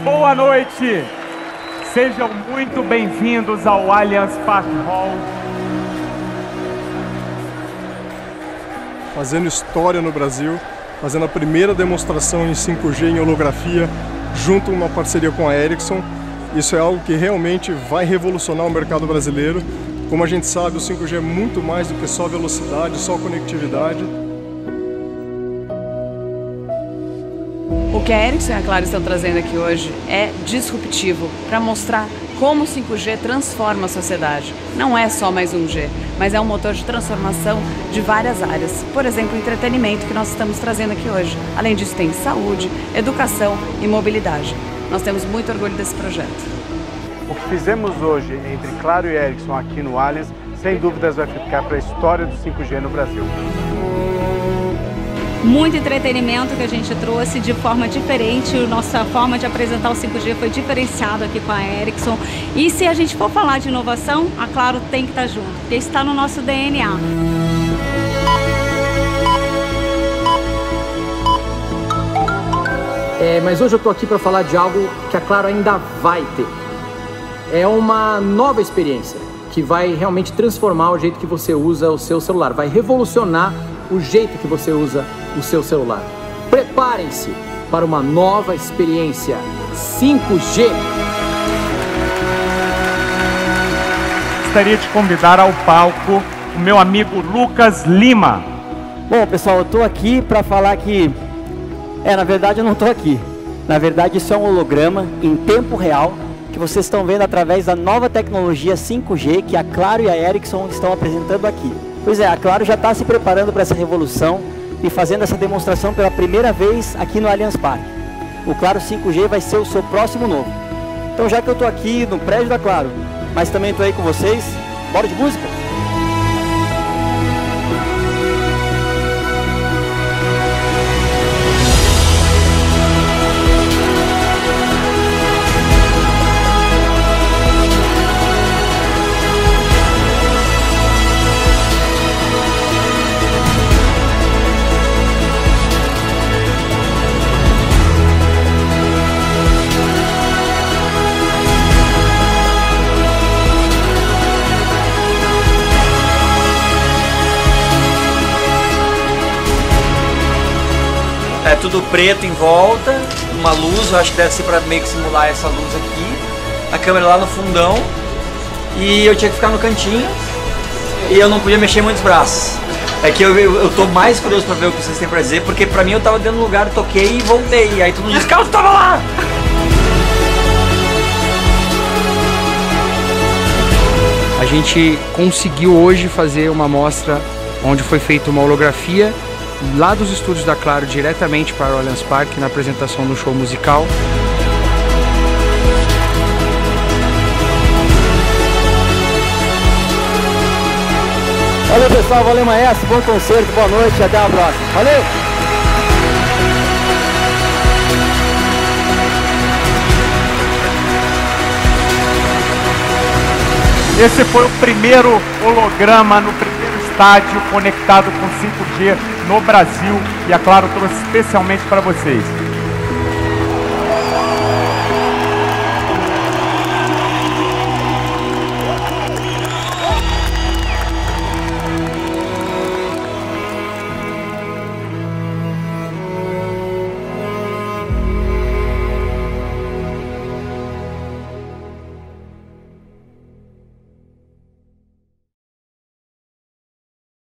boa noite. Sejam muito bem-vindos ao Allianz Parque Hall. Fazendo história no Brasil, fazendo a primeira demonstração em 5G em holografia, junto a uma parceria com a Ericsson. Isso é algo que realmente vai revolucionar o mercado brasileiro. Como a gente sabe, o 5G é muito mais do que só velocidade, só conectividade. O que a Ericsson e a Claro estão trazendo aqui hoje é disruptivo para mostrar como o 5G transforma a sociedade. Não é só mais um G, mas é um motor de transformação de várias áreas. Por exemplo, o entretenimento que nós estamos trazendo aqui hoje. Além disso, tem saúde, educação e mobilidade. Nós temos muito orgulho desse projeto. O que fizemos hoje entre Claro e Ericsson aqui no Allianz, sem dúvidas vai ficar para a história do 5G no Brasil. Muito entretenimento que a gente trouxe de forma diferente, nossa forma de apresentar o 5G foi diferenciado aqui com a Ericsson. E se a gente for falar de inovação, a Claro tem que estar junto, porque isso está no nosso DNA. Mas hoje eu estou aqui para falar de algo que a Claro ainda vai ter. É uma nova experiência que vai realmente transformar o jeito que você usa o seu celular, vai revolucionar o jeito que você usa o seu celular. Preparem-se para uma nova experiência 5G. Gostaria de convidar ao palco o meu amigo Lucas Lima. Bom, pessoal, eu estou aqui para falar que... na verdade eu não estou aqui. Na verdade isso é um holograma em tempo real que vocês estão vendo através da nova tecnologia 5G que a Claro e a Ericsson estão apresentando aqui. Pois é, a Claro já está se preparando para essa revolução e fazendo essa demonstração pela primeira vez aqui no Allianz Parque. O Claro 5G vai ser o seu próximo novo. Então já que eu estou aqui no prédio da Claro, mas também estou aí com vocês, bora de música? É tudo preto em volta, uma luz, eu acho que deve ser para meio que simular essa luz aqui. A câmera lá no fundão e eu tinha que ficar no cantinho e eu não podia mexer muitos braços. É que eu tô mais curioso para ver o que vocês têm para dizer, porque para mim eu tava dentro do lugar, toquei e voltei. E aí todo mundo disse, Carlos, tava lá! A gente conseguiu hoje fazer uma mostra onde foi feita uma holografia lá dos estúdios da Claro diretamente para o Allianz Parque na apresentação do show musical. Valeu pessoal, valeu maestro, bom concerto, boa noite, até a próxima. Valeu! Esse foi o primeiro holograma no primeiro estádio conectado com 5G no Brasil e a Claro trouxe especialmente para vocês.